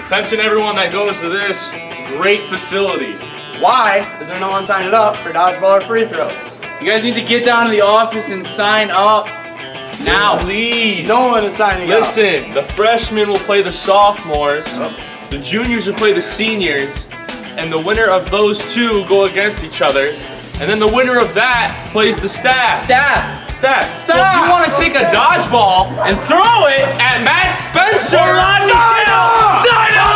Attention everyone that goes to this great facility. Why is there no one signing up for dodgeball or free throws? You guys need to get down to the office and sign up now. Please. No one is signing up. Listen, the freshmen will play the sophomores, the juniors will play the seniors, and the winner of those two go against each other. And then the winner of that plays the staff. Staff. So if you want to take a dodgeball and throw it at Matt Spencer, sign up!